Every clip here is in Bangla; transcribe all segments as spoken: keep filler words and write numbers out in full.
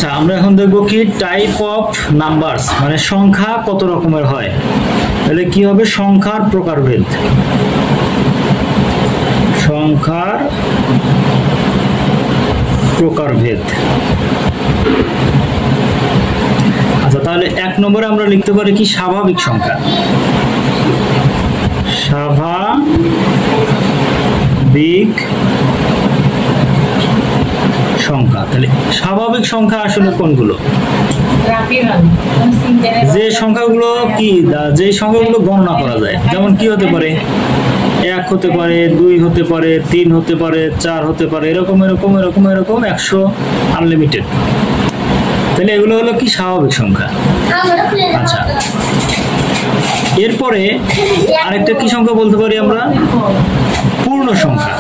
আচ্ছা, আমরা এখন দেখব কি টাইপ অফ নাম্বারস, মানে সংখ্যা কত রকমের হয়। তাহলে কি হবে? সংখ্যার প্রকারভেদ। সংখ্যার প্রকারভেদ। আচ্ছা, তাহলে এক নম্বরে আমরা লিখতে পারি কি স্বাভাবিক সংখ্যা। স্বাভাবিক সংখ্যা। তাহলে স্বাভাবিক সংখ্যা আসলে কোনগুলো? যে সংখ্যাগুলো কি যে সংখ্যাগুলো গণনা করা যায়, যেমন কি হতে পারে? এক হতে পারে, দুই হতে পারে, তিন হতে পারে, চার হতে পারে, এরকম এরকম এরকম এরকম একশো আনলিমিটেড। তাহলে এগুলো হলো কি স্বাভাবিক সংখ্যা। আচ্ছা, এরপরে আরেকটা কি সংখ্যা বলতে পারি আমরা? পূর্ণ সংখ্যা।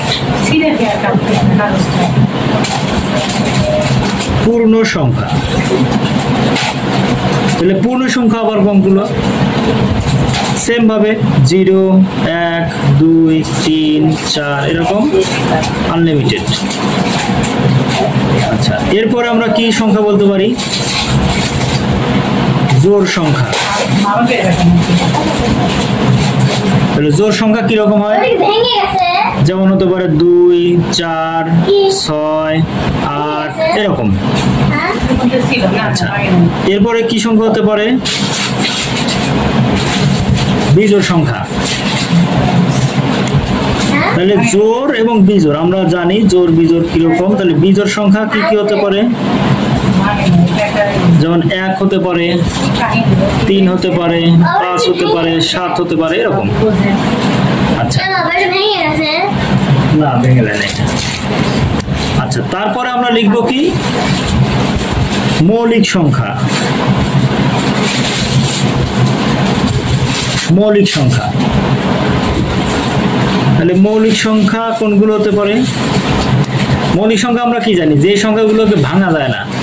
পূর্ণ সংখ্যা। তাহলে পূর্ণ সংখ্যা আবার কোনগুলো? সেম ভাবে জিরো, এক, দুই, তিন, চার, এরকম আনলিমিটেড। আচ্ছা, এরপরে আমরা কি সংখ্যা বলতে পারি? জোড় সংখ্যা। তাহলে জোড় সংখ্যা কিরকম হয়? যেমন হতে পারে দুই, চার, ছয়, আট, এরকম। আচ্ছা, এরপরে কি সংখ্যা হতে পারে? বিজোড় সংখ্যা। তাহলে জোড় এবং বিজোড় আমরা জানি জোড় বিজোড় কিরকম। তাহলে বিজোড় সংখ্যা কি কি হতে পারে? যেমন এক হতে পারে, তিন হতে পারে, পাঁচ হতে পারে, সাত হতে পারে, এরকম। আচ্ছা, না ভেঙে দেয় না। আচ্ছা, তারপরে আমরা লিখব কি মৌলিক সংখ্যা। মৌলিক সংখ্যা। তাহলে মৌলিক সংখ্যা কোনগুলো হতে পারে? মৌলিক সংখ্যা আমরা কি জানি? যে সংখ্যাগুলোকে ভাঙা যায় না।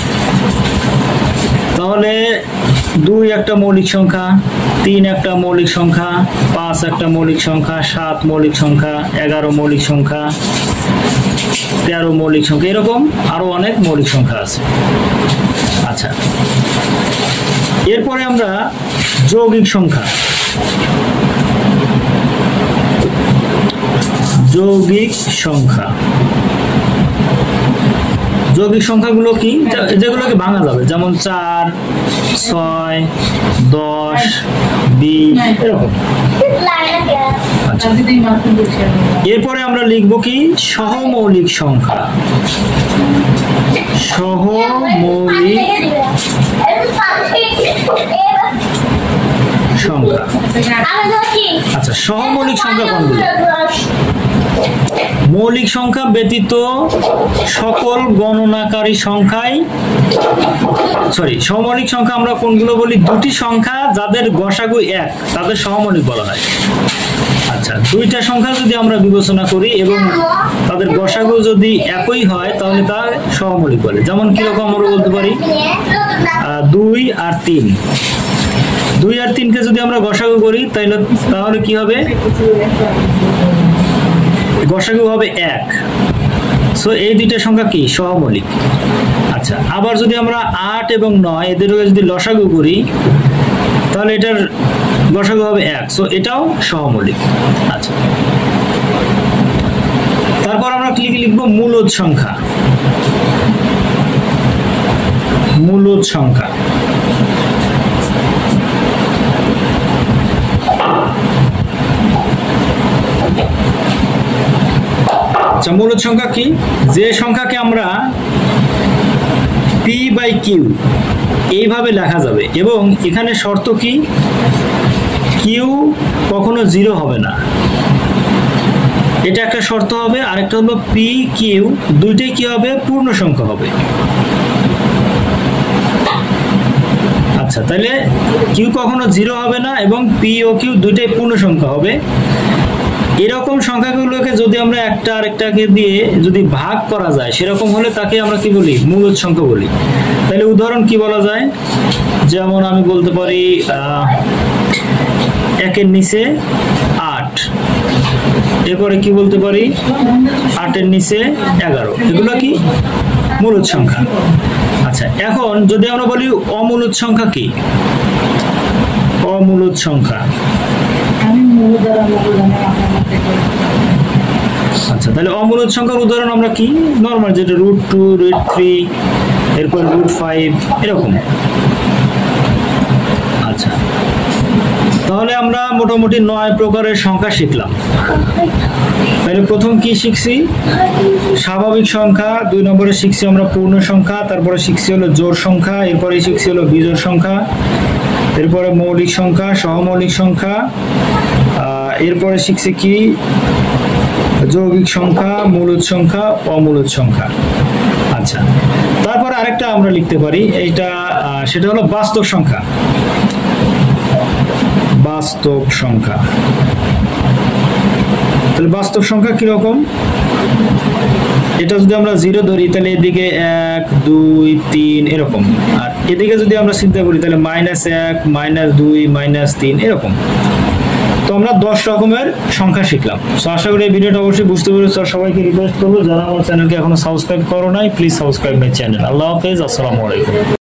তাহলে দুই একটা মৌলিক সংখ্যা, তিন একটা মৌলিক সংখ্যা, পাঁচ একটা মৌলিক সংখ্যা, সাত মৌলিক সংখ্যা, এগারো মৌলিক সংখ্যা, তেরো মৌলিক সংখ্যা, এরকম আরো অনেক মৌলিক সংখ্যা আছে। আচ্ছা, এরপরে আমরা যৌগিক সংখ্যা। যৌগিক সংখ্যা। যৌগিক সংখ্যাগুলো কি? যেগুলোকে ভাঙা যাবে, যেমন চার, ছয়, দশ, বিশ, এরকম। এরপরে আমরা লিখব কি সহমৌলিক সংখ্যা। সহমৌলিক সংখ্যা। আচ্ছা, সহমৌলিক সংখ্যা কোনগুলো? মৌলিক সংখ্যা ব্যতীত সকল গণনাকারী সংখ্যাই সরি সহমৌলিক সংখ্যা আমরা কোনগুলো বলি? দুটি সংখ্যা যাদের গসাগু এক, তাদের সহমৌলিক বলা হয়। আচ্ছা, দুইটা সংখ্যা যদি আমরা বিবেচনা করি এবং তাদের গসাগু যদি একই হয় তাহলে তা সহমৌলিক বলে। যেমন কিরকম আমরা বলতে পারি? দুই আর তিন। দুই আর তিনকে যদি আমরা গসাগু করি তাহলে তাহলে কি হবে? গসাগু হবে এক। সো এই দুইটা সংখ্যা কি? সহমৌলিক। আচ্ছা, আবার যদি আমরা আট এবং নয় এদেরকে যদি লসাগু করি তাহলে এটার গসাগু হবে এক। সো এটাও সহমৌলিক। আচ্ছা, তারপর আমরা কি লিখবো? মূলদ সংখ্যা। মূলদ সংখ্যা। আচ্ছা, মূলদ সংখ্যা কি? যে সংখ্যাকে আমরা পি বাই কিউ এইভাবে লেখা যাবে এবং এখানে শর্ত কি? কিউ কখনো জিরো হবে না, এটা একটা শর্ত হবে। আরেকটা হলো পি কিউ দুইটাই কি হবে? পূর্ণ সংখ্যা হবে। আচ্ছা, তাহলে কিউ কখনো জিরো হবে না এবং পি ও কিউ দুইটাই পূর্ণ সংখ্যা হবে। এরকম সংখ্যাগুলোকে যদি আমরা একটা আরেকটাকে দিয়ে যদি ভাগ করা যায় সেরকম হলে তাকে আমরা কি বলি? মূলদ সংখ্যা বলি। তাহলে উদাহরণ কি বলা যায়? যেমন আমি বলতে পারি একের নিচে আট, এরপরে কি বলতে পারি? আটের নিচে এগারো। এগুলো কি মূলদ সংখ্যা। আচ্ছা, এখন যদি আমরা বলি অমূলদ সংখ্যা কি? অমূলদ সংখ্যা, আচ্ছা তাহলে অমূলদ সংখ্যার উদাহরণ আমরা কি? নরমাল যেটা রুট টু, রুট থ্রি, এরপর রুট ফাইভ, এরকম। আচ্ছা, তাহলে আমরা মোটামুটি নয় প্রকারের সংখ্যা শিখলাম। তাহলে প্রথম কি শিখছি? স্বাভাবিক সংখ্যা। দুই নম্বরে শিখছি আমরা পূর্ণ সংখ্যা। তারপরে শিখছি হলো জোড় সংখ্যা। এরপরে শিখছি হলো বিজোড় সংখ্যা। এরপরে মৌলিক সংখ্যা, সহমৌলিক সংখ্যা। এরপরে শিখছি কি? যৌগিক সংখ্যা, মূলদ সংখ্যা, অমূলদ সংখ্যা। আচ্ছা, তারপরে আরেকটা আমরা লিখতে পারি, এইটা সেটা হলো বাস্তব সংখ্যা। বাস্তব সংখ্যা, তাহলে বাস্তব সংখ্যা কিরকম? এটা যদি আমরা জিরো ধরি তাহলে এদিকে এক, দুই, তিন এরকম, আর এদিকে যদি আমরা চিন্তা করি তাহলে মাইনাস এক, মাইনাস দুই, মাইনাস তিন এরকম। তো আমরা দশ রকমের সংখ্যা শিখলাম। তো আশা করি এই ভিডিওটা অবশ্যই বুঝতে পেরেছ। সবাইকে রিকোয়েস্ট করবো, যারা আমার চ্যানেলকে এখনো সাবস্ক্রাইব করো নাই, প্লিজ সাবস্ক্রাইব মাই চ্যানেল। আল্লাহ হাফেজ, আসসালামু আলাইকুম।